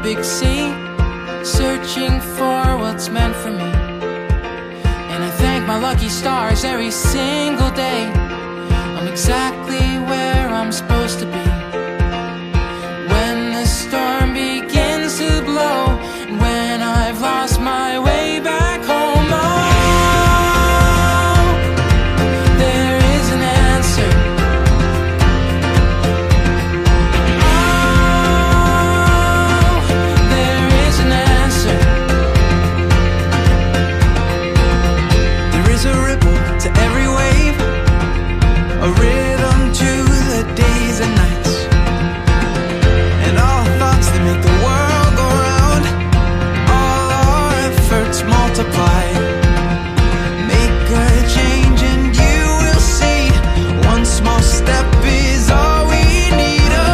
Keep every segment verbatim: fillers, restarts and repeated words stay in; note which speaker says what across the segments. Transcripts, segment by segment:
Speaker 1: big sea, searching for what's meant for me. And I thank my lucky stars every single day. I'm exactly where I'm supposed to be. When the storm begins to blow, and when I've lost my way back home, oh, there is an answer. Oh, there is an answer. There is a ripple to every wave, a rhythm to the days and nights, and all thoughts that make the world go round. All our efforts multiply. Make a change and you will see, one small step is all we need. Oh,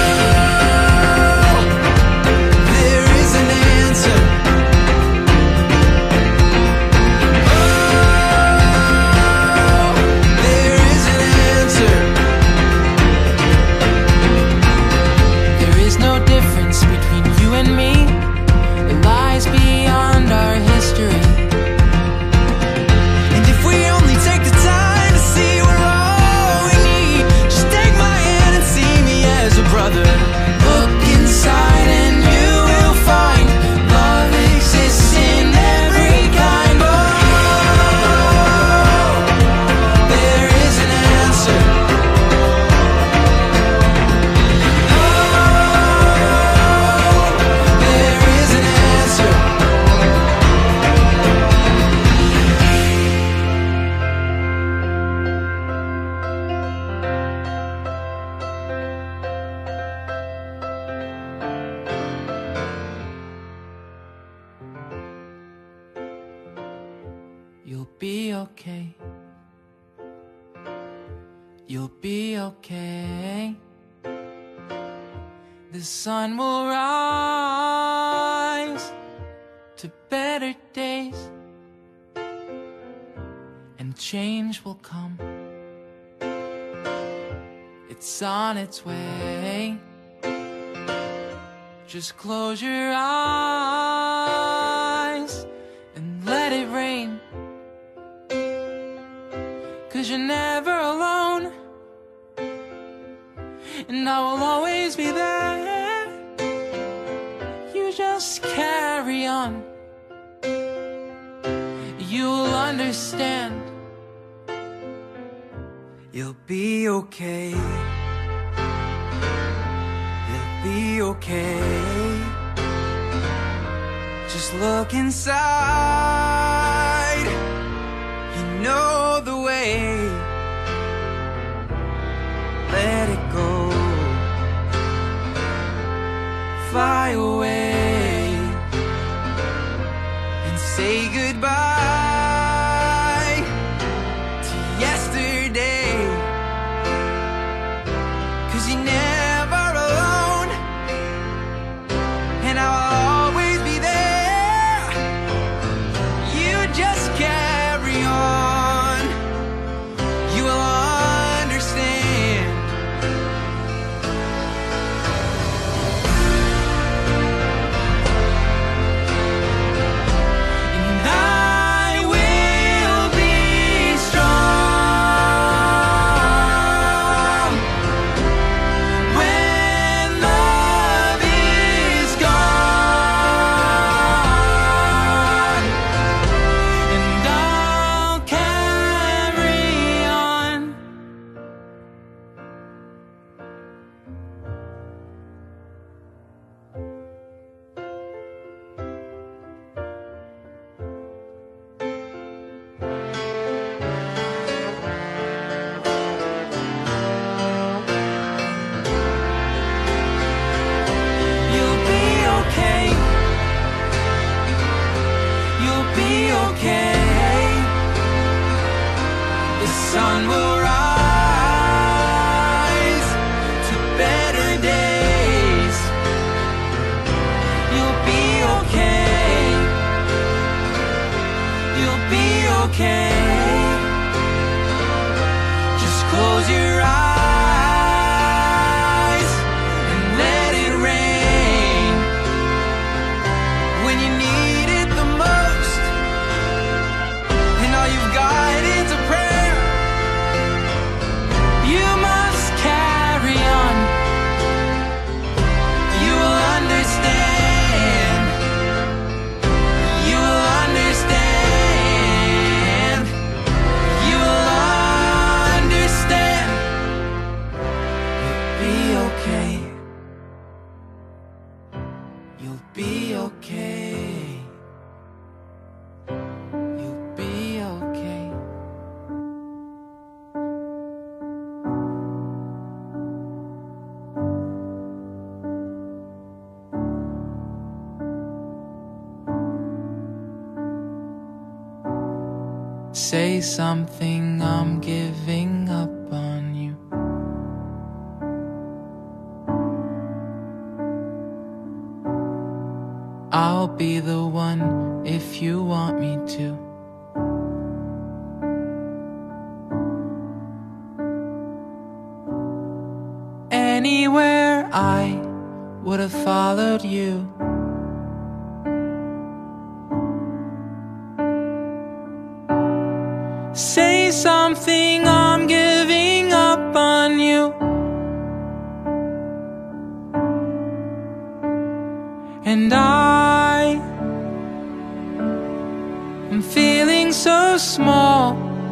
Speaker 1: there is an answer. Oh, there is an answer. There is no difference between you and me. It lies beyond our history. And if we only take the time to see we're all we need, just take my hand and see me as a brother. Look inside and you will find love exists in every kind. Oh, there is an answer. Oh, there is an answer. You'll be okay. You'll be okay. The sun will rise to better days, and change will come. It's on its way. Just close your eyes and let it rain. 'Cause you're never alone, and I will always be there. You just carry on. You'll understand. You'll be okay. You'll be okay. Just look inside. You know the way. Let it go. Fly away and say goodbye to yesterday. 'Cause you're never alone, and I'll always be there. You just carry on. You will understand. And I will be strong when love is gone, and I'll carry on. You'll be okay. You'll be okay. The sun will rise to better days. You'll be okay. You'll be okay. Just close your eyes and let it rain. Say something, I'm giving up on you. I'll be the one if you want me to. Anywhere I would have followed you. Say something, I'm giving up on you. And I am feeling so small.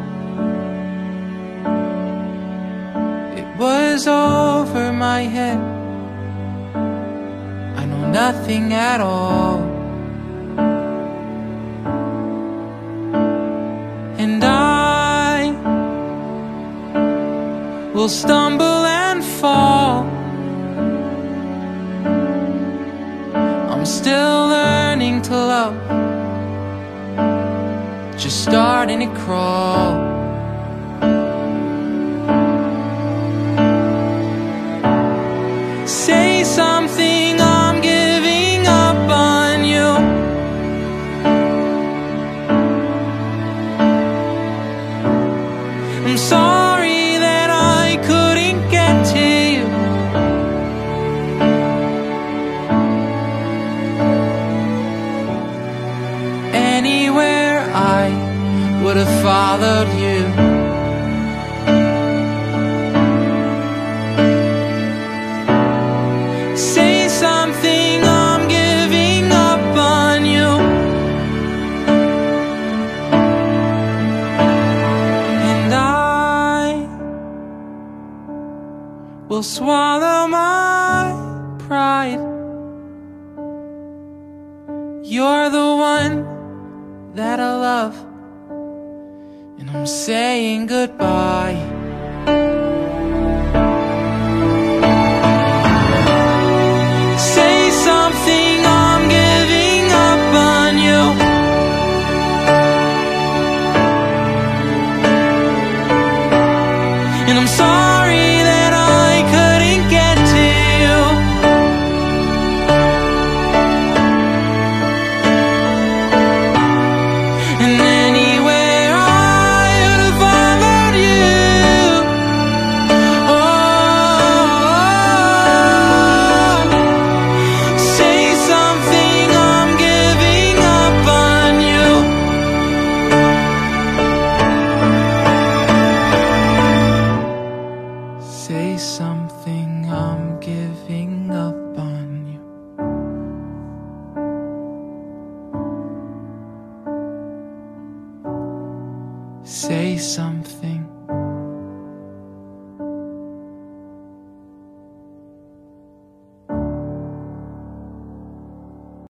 Speaker 1: It was over my head. I know nothing at all. And I will stumble and fall. I'm still learning to love, just starting to crawl. Say something, I'm giving up on you. I'm sorry that I couldn't get to you. Anywhere I would have followed you. Say something, I'm giving up on you. And I will swallow my pride. You're the one that I love, and I'm saying goodbye. Say something, I'm giving up on you. And I'm sorry that I couldn't get to you. And anywhere I would have followed you. Oh, say something, I'm giving up on you. Say something, I'm giving up on you. Say something.